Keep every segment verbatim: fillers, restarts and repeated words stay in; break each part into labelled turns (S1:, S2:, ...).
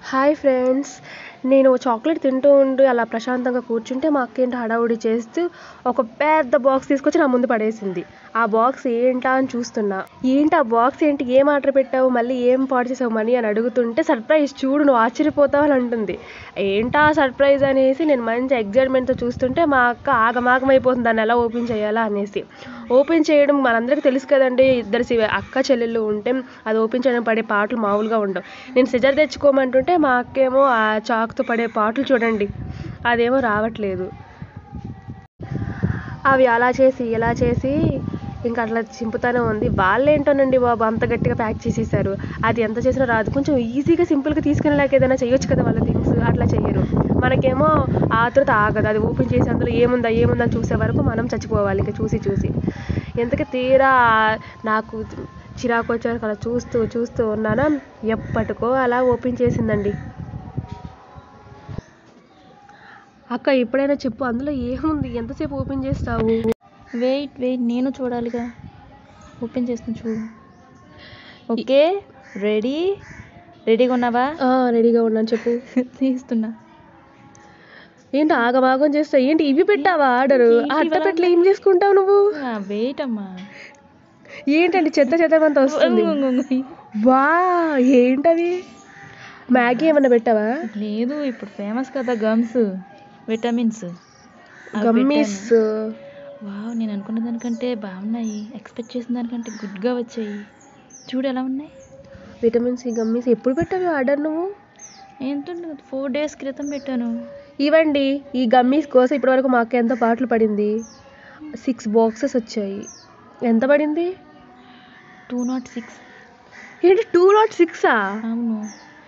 S1: Hi friends, నేను chocolate తింటూ ఉండి అలా ప్రశాంతంగా కూర్చుంటే మా అక్క ఏంటో హడావుడి చేస్తూ ఒక పెద్ద బాక్స్ తీసుకొచ్చి నా ముందు పడేసింది. ఆ బాక్స్ ఏంటా అని చూస్తున్నా. ఏంటి ఆ బాక్స్ ఏంటి, ఏం ఆర్డర్ పెట్టావు, మళ్ళీ ఏం పాడు చేసావు మనీ అని అడుగుతుంటే, సర్ప్రైజ్ చూడు నువ్వు ఆశ్చర్యపోతావు అని అంటుంది. ఏంటా సర్ప్రైజ్ అనేసి నేను మంచి ఎగ్జైట్మెంట్తో చూస్తుంటే మా అక్క ఆగమాగమైపోతుంది దాన్ని ఎలా ఓపెన్ చేయాలా అనేసి. ఓపెన్ చేయడం మనందరికీ తెలుసు కదండి, ఇద్దరు సి- అక్క చెల్లెళ్ళు ఉంటే అది ఓపెన్ చేయడం పడే పాటలు మామూలుగా ఉండవు. నేను సిజర్ తెచ్చుకోమంటుంటే మా అక్క ఏమో ఆ చాకుతో పడే పాటలు చూడండి, అదేమో రావట్లేదు. అవి అలా చేసి ఇలా చేసి ఇంకా అట్లా చింపుతానే ఉంది. వాళ్ళేంటోనండి బాబు అంత గట్టిగా ప్యాక్ చేసేసారు. అది ఎంత చేసినా రాదు. కొంచెం ఈజీగా సింపుల్గా తీసుకునేలాగా ఏదైనా చేయొచ్చు కదా వాళ్ళ థింగ్స్, అట్లా చెయ్యరు. మనకేమో ఆతృత ఆగదు. అది ఓపెన్ చేసి అందులో ఏముందా ఏముందని చూసే వరకు మనం చచ్చిపోవాలి ఇంకా చూసి చూసి. ఎంతకి తీరా నాకు చిరాకు వచ్చారు అలా చూస్తూ చూస్తూ ఉన్నానా, ఎప్పటికో అలా ఓపెన్ చేసిందండి. అక్క ఎప్పుడైనా చెప్పు అందులో ఏముంది, ఎంతసేపు ఓపెన్ చేస్తావు?
S2: వెయిట్ వెయిట్ నేను చూడాలిగా. ఓపెన్ చేస్తాను చూడు. ఓకే, రెడీ రెడీగా ఉన్నావా?
S1: ఆ, రెడీగా ఉన్నాను, చెప్పు.
S2: తీస్తున్నా.
S1: ఏంటి ఆగమాగం చేస్తావు ఏంటి, ఇవి పెట్టావా ఆర్డరు?
S2: ఏంటి
S1: అట్ట
S2: ఇవాళ?
S1: పెట్ల ఏం చేసుకుంటావు నువ్వు?
S2: వెయిట్ అమ్మా.
S1: ఏంటండి చెత్త చెత్తమంతా వస్తుంది. వా, ఏంటవి? మ్యాగీ ఏమన్నా పెట్టావా?
S2: లేదు, ఇప్పుడు ఫేమస్ కదా గమ్స్, విటమిన్స్.
S1: గమ్మీస్.
S2: వావ్, నేను అనుకున్న దానికంటే బాగున్నాయి. ఎక్స్పెక్ట్ చేసిన దానికంటే గుడ్గా వచ్చాయి. చూడు ఎలా ఉన్నాయి.
S1: విటమిన్ సి గమ్మీస్ ఎప్పుడు పెట్టావు ఆర్డర్ నువ్వు?
S2: ఎంత ఫోర్ డేస్ క్రితం పెట్టాను.
S1: ఇవ్వండి, ఈ గమ్మీస్ కోసం ఇప్పటివరకు మా అక్క ఎంత పాటలు పడింది. సిక్స్ బాక్సెస్ వచ్చాయి. ఎంత పడింది?
S2: Two naught six.
S1: ఏంటి టూ నాట్ సిక్సా?
S2: అవును,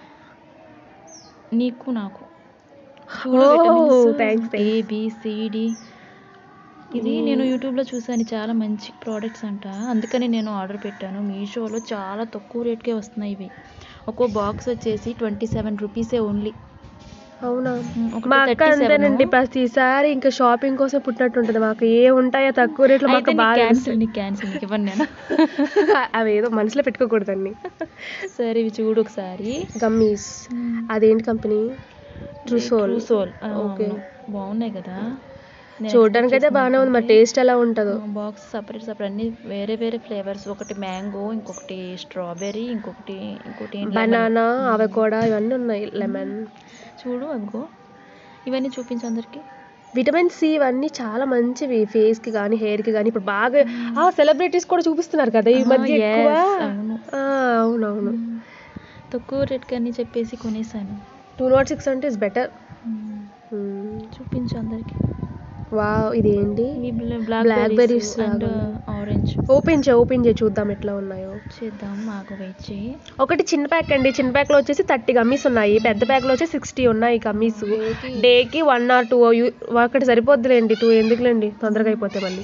S2: నీకు నాకు.
S1: థ్యాంక్స్.
S2: ఏబిసిడి. ఇది నేను యూట్యూబ్లో చూసాను, చాలా మంచి ప్రోడక్ట్స్ అంట, అందుకని నేను ఆర్డర్ పెట్టాను. మీషోలో చాలా తక్కువ రేట్కే వస్తున్నాయి ఇవి. ఒక్కో బాక్స్ వచ్చేసి ట్వంటీ సెవెన్ రూపీసే ఓన్లీ.
S1: అవునా? మా అక్క అంతేనండి, ప్రతిసారి ఇంకా షాపింగ్ కోసం పుట్టినట్టుంటది. మాకు ఏ ఉంటాయో తక్కువ రేట్లో మాకు బాగా
S2: క్యాన్సిల్ నీకు క్యాన్సిల్ నీకు ఇవ్వను నేను.
S1: అవి ఏదో మనసులో పెట్టుకోకూడదండి.
S2: సరే ఇవి చూడు ఒకసారి.
S1: గమ్మీస్. అదేంటి కంపెనీ? ట్రూసోల్.
S2: ట్రూసోల్.
S1: ఓకే,
S2: బాగున్నాయి కదా.
S1: చూడడానికి అయితే బాగానే ఉంది, మరి టేస్ట్ ఎలా ఉంటుందో.
S2: బాక్స్ సపరేట్ సపరేట్ అన్ని వేరే వేరే ఫ్లేవర్స్. ఒకటి మ్యాంగో, ఇంకొకటి స్ట్రాబెర్రీ, ఇంకొకటి ఇంకోటి
S1: బనానా, అవకోడా, ఇవన్నీ ఉన్నాయి. లెమన్.
S2: చూడు అదిగో, ఇవన్నీ చూపించు అందరికి.
S1: విటమిన్ సి ఇవన్నీ చాలా మంచివి ఫేస్కి కానీ హెయిర్కి కానీ. ఇప్పుడు బాగా ఆ సెలబ్రిటీస్ కూడా చూపిస్తున్నారు కదా ఈ మధ్య ఎక్కువ. అవునవును,
S2: తక్కువ రేట్కి అని చెప్పేసి కొనేసాను.
S1: టూ నాట్ సిక్స్ అంటే ఇస్ బెటర్.
S2: చూపించు అందరికి.
S1: వావ్, ఇదేంటి?
S2: Blackberries and orange.
S1: Open చేయి ఓపెన్ చేయి చూద్దాం ఎట్లా ఉన్నాయో.
S2: చేద్దాం, మాకు వెయిట్ చేయి.
S1: ఒకటి చిన్న ప్యాక్ అండి, చిన్న ప్యాక్లో వచ్చేసి థర్టీ గమ్మీస్ ఉన్నాయి, పెద్ద ప్యాక్లో వచ్చేసి సిక్స్టీ ఉన్నాయి గమ్మీస్. డేకి వన్ ఆర్ టూ ఒకటి సరిపోద్దులేండి, టూ ఎందుకులేండి, తొందరగా అయిపోతే మళ్ళీ.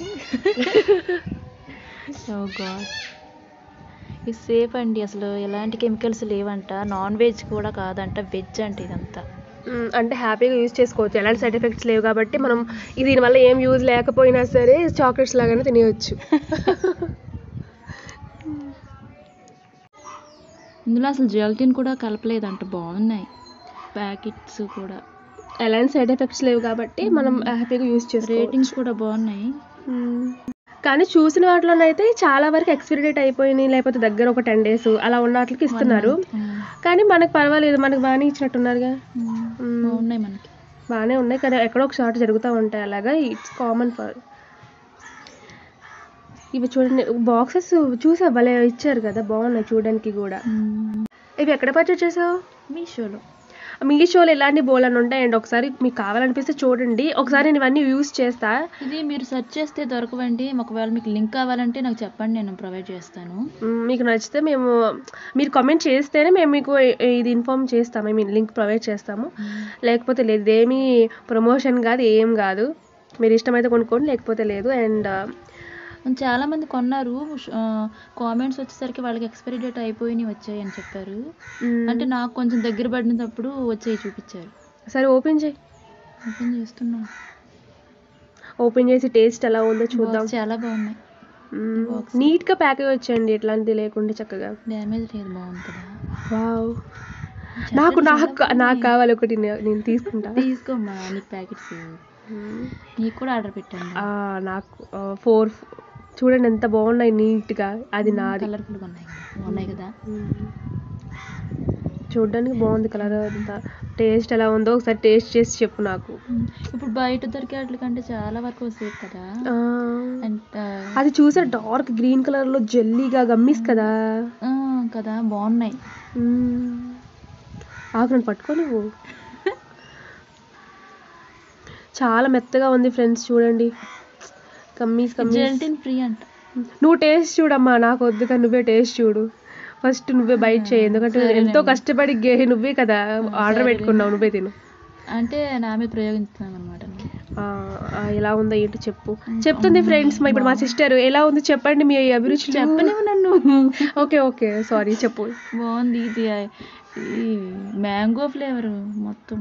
S2: ఓ గాడ్, ఇది సేఫ్ అండి, అసలు ఎలాంటి కెమికల్స్ లేవంట, నాన్ వెజ్ కూడా కాదంట, వెజ్ అంట ఇదంతా.
S1: అంటే హ్యాపీగా యూజ్ చేసుకోవచ్చు, ఎలాంటి సైడ్ ఎఫెక్ట్స్ లేవు కాబట్టి మనం దీనివల్ల ఏం యూజ్ లేకపోయినా సరే చాక్లెట్స్ లాగానే తినేయచ్చు.
S2: ఇందులో అసలు జెలటిన్ కూడా కలపలేదంట, బాగున్నాయి ప్యాకెట్స్ కూడా.
S1: ఎలాంటి సైడ్ ఎఫెక్ట్స్ లేవు కాబట్టి మనం హ్యాపీగా యూజ్ చేసుకోవచ్చు.
S2: రేటింగ్స్ కూడా బాగున్నాయి.
S1: కానీ చూసిన వాటిలోనైతే చాలా వరకు ఎక్స్పైరీ డేట్ అయిపోయినాయి, లేకపోతే దగ్గర ఒక టెన్ డేస్ అలా ఉన్న వాటికి ఇస్తున్నారు. కానీ మనకు పర్వాలేదు, మనకు బాగానే ఇచ్చినట్టున్నారుగా.
S2: బాగున్నాయి, మనకి
S1: బాగానే ఉన్నాయి కానీ ఎక్కడో ఒక షార్ట్ జరుగుతూ ఉంటాయి, అలాగా ఇట్స్ కామన్ ఫర్. ఇవి చూడండి, బాక్సెస్ చూసా భలే ఇచ్చారు కదా, బాగున్నాయి చూడడానికి కూడా. ఇవి ఎక్కడ పర్చేస్ చేసావు?
S2: మీషోలో.
S1: మీషోలో ఇలాంటి బోలని ఉంటాయండి, ఒకసారి మీకు కావాలనిపిస్తే చూడండి, ఒకసారి నేను ఇవన్నీ యూజ్ చేస్తా.
S2: ఇది మీరు సెర్చ్ చేస్తే దొరకవండి, ఒకవేళ మీకు లింక్ కావాలంటే నాకు చెప్పండి, నేను ప్రొవైడ్ చేస్తాను.
S1: మీకు నచ్చితే మేము మీరు కామెంట్ చేస్తేనే మేము మీకు ఇది ఇన్ఫార్మ్ చేస్తాము, ఐ మీన్ లింక్ ప్రొవైడ్ చేస్తాము. లేకపోతే లేదు, ఇదేమీ ప్రమోషన్ కాదు, ఏం కాదు, మీరు ఇష్టమైతే కొనుక్కోండి, లేకపోతే లేదు. అండ్
S2: చాలా మంది కొన్నారు, కామెంట్స్ వచ్చేసరికి వాళ్ళకి ఎక్స్పైరీ డేట్ అయిపోయి వచ్చాయి అని చెప్పారు. అంటే నాకు కొంచెం దగ్గర పడినప్పుడు వచ్చాయి చూపించారు.
S1: సరే ఓపెన్ చేయి.
S2: ఓపెన్ చేస్తున్నా.
S1: ఓపెన్ చేసి టేస్ట్ ఎలా ఉందో చూద్దాం.
S2: చాలా బాగున్నాయి,
S1: నీట్గా ప్యాకేజ్ వచ్చేయండి, ఎట్లాంటిది లేకుండా చక్కగా.
S2: డ్యామేజ్ లేదు, బాగుంది కదా.
S1: వావ్, నాకు నాకు నాకు కావాలి ఒకటి, నే- నేను తీసుకుంటా.
S2: తీసుకోమ్మా నీకు ప్యాకెట్స్ నీకు కూడా ఆర్డర్ పెట్టాను.
S1: ఆ, నాకు ఫోర్ చూడండి ఎంత బాగున్నాయి నీట్గా. అది నాది.
S2: కలర్ఫుల్గా ఉన్నాయి ఉన్నాయి కదా.
S1: చూడడానికి బాగుంది కలర్ అంతా. టేస్ట్ ఎలా ఉందో ఒకసారి టేస్ట్ చేసి చెప్పు నాకు.
S2: ఇప్పుడు బయట దొరికే వాటికంటే చాలా వరకు సేఫ్ కదా.
S1: ఆ,
S2: అండ్
S1: అది చూసా డార్క్ గ్రీన్ కలర్ లో జెల్లీగా గమ్మీస్ కదా.
S2: కదా బాగున్నాయి.
S1: ఆకు నన్ను పట్టుకో నువ్వు. చాలా మెత్తగా ఉంది ఫ్రెండ్స్, చూడండి. Cummins Cummins.
S2: జెలటిన్ ఫ్రీ అంట.
S1: నువ్వు టేస్ట్ చూడమ్మా, నాకు వద్దు కానీ నువ్వే టేస్ట్ చూడు ఫస్ట్. నువ్వే బైట్ చేయి, ఎందుకంటే ఎంతో కష్టపడి గే నువ్వే కదా ఆర్డర్ పెట్టుకున్నావు, నువ్వే తిను.
S2: అంటే నా మీద ప్రయోగిస్తున్నాను అనమాట.
S1: ఎలా ఉందో ఏంటో చెప్పు. చెప్తుంది ఫ్రెండ్స్. మా ఇప్పుడు మా సిస్టర్ ఎలా ఉంది చెప్పండి మీ అభిరుచి.
S2: చెప్పలేము నన్ను.
S1: ఓకే ఓకే సారీ చెప్పు.
S2: బాగుంది ఇది. ఈ మ్యాంగో ఫ్లేవర్ మొత్తం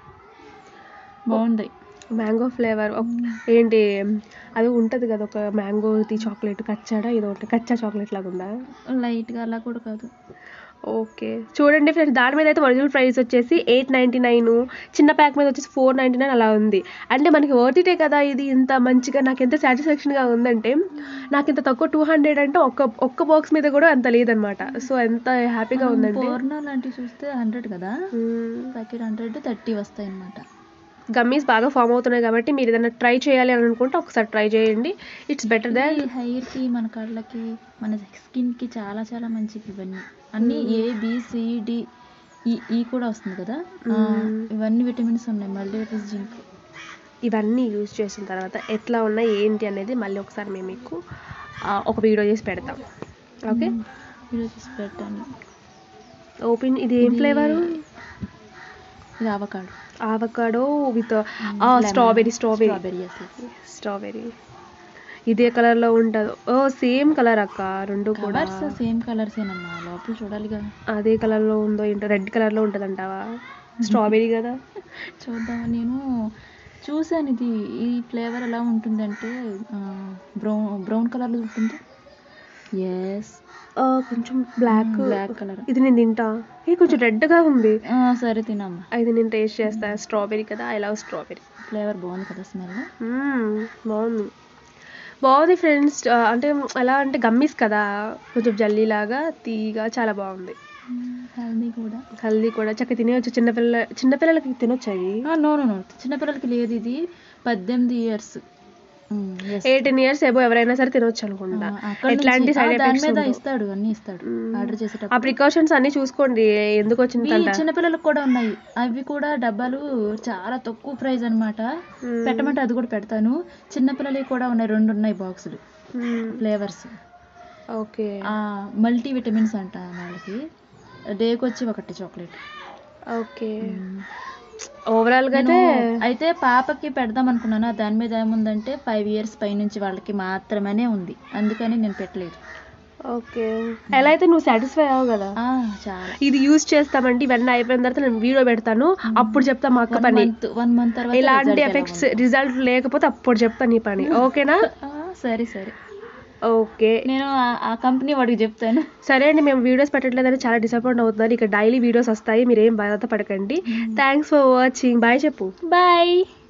S2: బాగుంది.
S1: మ్యాంగో ఫ్లేవర్ ఏంటి అది ఉంటుంది కదా, ఒక మ్యాంగో చాక్లెట్ కచ్చాడా ఇది ఒకటి, కచ్చా చాక్లెట్ లాగా ఉందా?
S2: లైట్గా అలా కూడా కాదు.
S1: ఓకే చూడండి ఫ్రెండ్స్, దాని మీద అయితే ఒరిజినల్ ప్రైస్ వచ్చేసి ఎయిట్ నైంటీ నైన్, చిన్న ప్యాక్ మీద వచ్చేసి ఫోర్ నైంటీ నైన్ అలా ఉంది. అంటే మనకి వర్త్ ఇటే కదా ఇది. ఇంత మంచిగా నాకు ఎంత సాటిస్ఫాక్షన్గా ఉందంటే, నాకు ఇంత తక్కువ టూ హండ్రెడ్ అంటే ఒక్క ఒక్క బాక్స్ మీద కూడా అంత లేదనమాట. సో ఎంత హ్యాపీగా ఉందంటే.
S2: పూర్ణ లాంటివి చూస్తే హండ్రెడ్ కదా, ప్యాకెట్ హండ్రెడ్ థర్టీ వస్తాయి అనమాట.
S1: గమ్మీస్ బాగా ఫామ్ అవుతున్నాయి కాబట్టి మీరు ఏదైనా ట్రై చేయాలి అని అనుకుంటే ఒకసారి ట్రై చేయండి. It's better than.
S2: హెయిర్కి, మన కళ్ళకి, మన స్కిన్కి చాలా చాలా మంచిది ఇవన్నీ. అన్నీ ఏ బిసిడి ఈ ఈ కూడా వస్తుంది కదా, ఇవన్నీ విటమిన్స్ ఉన్నాయి. మల్టీవిటమిన్స్, జింక్,
S1: ఇవన్నీ యూజ్ చేసిన తర్వాత ఎట్లా ఉన్నాయి ఏంటి అనేది మళ్ళీ ఒకసారి మేము మీకు ఒక వీడియో చేసి పెడతాం. ఓకే,
S2: వీడియో చేసి పెట్టాను.
S1: ఓపెన్. ఇది ఏం ఫ్లేవరు?
S2: ఇది avocado.
S1: Avocado with strawberry. Strawberry strawberry ఇదే కలర్లో ఉంటుంది. ఓ సేమ్ కలర్ అక్క, రెండు కూడా
S2: సేమ్ కలర్సేనమ్మా. లోపల చూడాలిగా
S1: అదే కలర్లో ఉందో ఏంటో. రెడ్ కలర్లో ఉంటుంది అంటావా? స్ట్రాబెరీ కదా.
S2: చూద్దామా. నేను చూసాను ఇది. ఈ ఫ్లేవర్ ఎలా ఉంటుందంటే బ్రౌన్ బ్రౌన్ కలర్లో ఉంటుంది. ఎస్,
S1: కొంచెం బ్లాక్
S2: బ్లాక్ కలర్.
S1: ఇది నేను తింటా. ఇది కొంచెం రెడ్గా ఉంది.
S2: సరే తినమ్మా.
S1: ఇది నేను టేస్ట్ చేస్తా. స్ట్రాబెరీ కదా, ఐ లవ్ స్ట్రాబెరీ.
S2: ఫ్లేవర్ బాగుంది కదా, స్మెల్
S1: బాగుంది బాగుంది ఫ్రెండ్స్. అంటే ఎలా అంటే గమ్మీస్ కదా, కొంచెం జల్లీలాగా తీగా చాలా బాగుంది.
S2: హెల్దీ కూడా.
S1: హెల్దీ కూడా చక్కగా తినేయచ్చు. చిన్నపిల్ల చిన్నపిల్లలకి తినొచ్చు అవి.
S2: నో నో నో చిన్నపిల్లలకి లేదు. ఇది పద్దెనిమిది ఇయర్స్
S1: ఎయిటీన్ ఇయర్స్ ఏబో ఎవరైనా సరే తినొచ్చు అనుకుంటా. ఎట్లాంటి సైడ్ ఎఫెక్ట్స్
S2: ఇస్తాడు, అన్ని ఇస్తాడు ఆర్డర్ చేసేటప్పుడు.
S1: ఆ ప్రికాషన్స్ అన్ని చూసుకోండి. ఎందుకు వచ్చింది
S2: చిన్నపిల్లలకు కూడా ఉన్నాయి. అవి కూడా డబ్బాలు చాలా తక్కువ ప్రైస్ అనమాట. పెట్టమంటే అది కూడా పెడతాను. చిన్నపిల్లలవి కూడా ఉన్నాయి, రెండు ఉన్నాయి బాక్సులు ఫ్లేవర్స్.
S1: ఓకే,
S2: మల్టీ విటమిన్స్ అంట వాళ్ళకి. డేకి వచ్చి ఒకటి చాక్లెట్.
S1: ఓకే, ఓవరాల్ గా అయితే
S2: అయితే పాపకి పెడదాం అనుకున్నాను. దాని మీద ఏముందంటే ఫైవ్ ఇయర్స్ పై నుంచి వాళ్ళకి మాత్రమే ఉంది, అందుకని నేను పెట్టలేదు.
S1: ఓకే, ఎలా అయితే నువ్వు సాటిస్ఫై అవ్వవు కదా.
S2: చాలా.
S1: ఇది యూజ్ చేస్తామంటే ఇవన్నీ అయిపోయిన తర్వాత నేను వీడియో పెడతాను, అప్పుడు చెప్తా మా అక్క పని.
S2: వన్ మంత్ తర్వాత
S1: ఎలాంటి ఎఫెక్ట్స్ రిజల్ట్ లేకపోతే అప్పుడు చెప్తాను నీ పని. ఓకేనా?
S2: సరే సరే
S1: ఓకే,
S2: నేను ఆ కంపెనీ వాడికి చెప్తాను.
S1: సరే అండి, మేము వీడియోస్ పెట్టట్లేదని చాలా డిసప్పాయింట్ అవుతున్నారు. ఇక డైలీ వీడియోస్ వస్తాయి, మీరు ఏం బాధ పడకండి. Thanks for watching. బాయ్ చెప్పు.
S2: బాయ్.